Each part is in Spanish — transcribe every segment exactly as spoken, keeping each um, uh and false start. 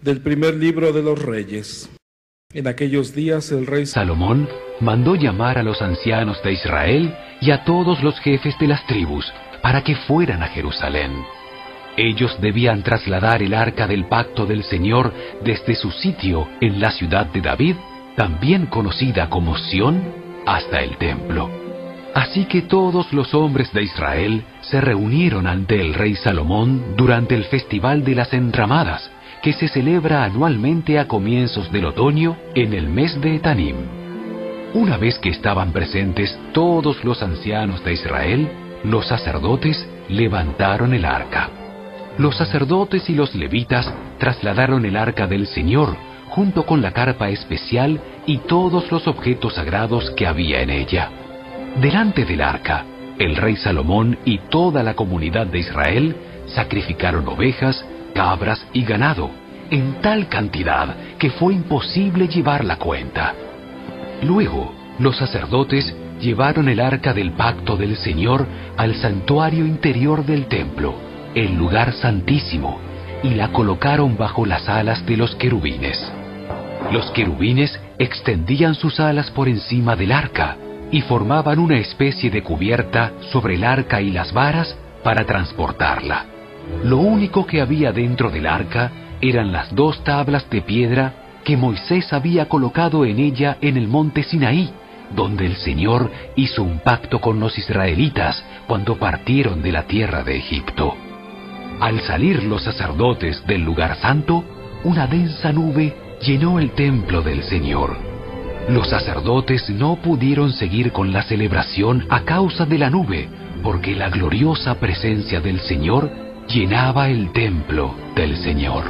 Del primer libro de los Reyes. En aquellos días el rey Salomón mandó llamar a los ancianos de Israel y a todos los jefes de las tribus para que fueran a Jerusalén. Ellos debían trasladar el arca del pacto del Señor desde su sitio en la ciudad de David, también conocida como Sión, hasta el templo. Así que todos los hombres de Israel se reunieron ante el rey Salomón durante el Festival de las Enramadas, que se celebra anualmente a comienzos del otoño en el mes de Etanim. Una vez que estaban presentes todos los ancianos de Israel, los sacerdotes levantaron el arca. Los sacerdotes y los levitas trasladaron el arca del Señor, junto con la carpa especial y todos los objetos sagrados que había en ella. Delante del arca, el rey Salomón y toda la comunidad de Israel sacrificaron ovejas, cabras y ganado, en tal cantidad que fue imposible llevar la cuenta. Luego, los sacerdotes llevaron el arca del pacto del Señor al santuario interior del templo, el lugar santísimo, y la colocaron bajo las alas de los querubines. Los querubines extendían sus alas por encima del arca y formaban una especie de cubierta sobre el arca y las varas para transportarla. Lo único que había dentro del arca eran las dos tablas de piedra que Moisés había colocado en ella en el monte Sinaí, donde el Señor hizo un pacto con los israelitas cuando partieron de la tierra de Egipto. Al salir los sacerdotes del lugar santo, una densa nube llenó el templo del Señor. Los sacerdotes no pudieron seguir con la celebración a causa de la nube, porque la gloriosa presencia del Señor llenaba el templo del Señor.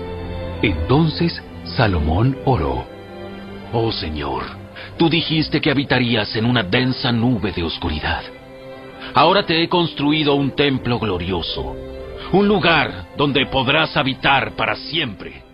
Entonces Salomón oró: Oh Señor, tú dijiste que habitarías en una densa nube de oscuridad. Ahora te he construido un templo glorioso, un lugar donde podrás habitar para siempre.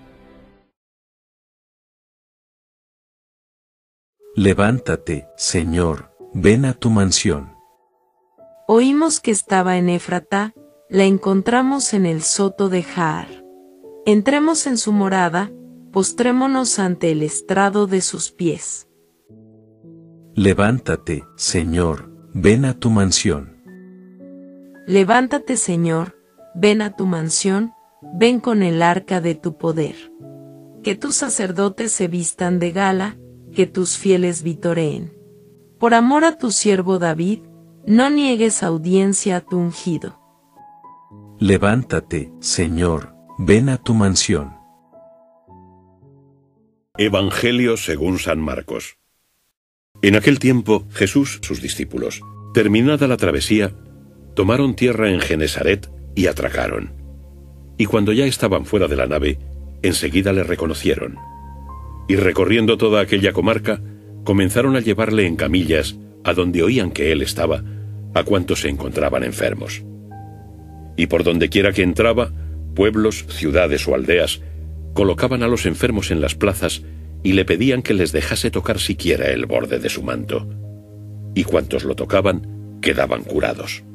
Levántate, Señor, ven a tu mansión. Oímos que estaba en Éfrata, la encontramos en el soto de Jaar. Entremos en su morada, postrémonos ante el estrado de sus pies. Levántate, Señor, ven a tu mansión. Levántate, Señor, ven a tu mansión, ven con el arca de tu poder. Que tus sacerdotes se vistan de gala, que tus fieles vitoreen. Por amor a tu siervo David, no niegues audiencia a tu ungido. Levántate, Señor, ven a tu mansión. Evangelio según San Marcos. En aquel tiempo, Jesús, sus discípulos, terminada la travesía, tomaron tierra en Genesaret y atracaron. Y cuando ya estaban fuera de la nave, enseguida le reconocieron. Y recorriendo toda aquella comarca, comenzaron a llevarle en camillas, a donde oían que él estaba, a cuantos se encontraban enfermos. Y por donde quiera que entraba, pueblos, ciudades o aldeas, colocaban a los enfermos en las plazas y le pedían que les dejase tocar siquiera el borde de su manto. Y cuantos lo tocaban, quedaban curados.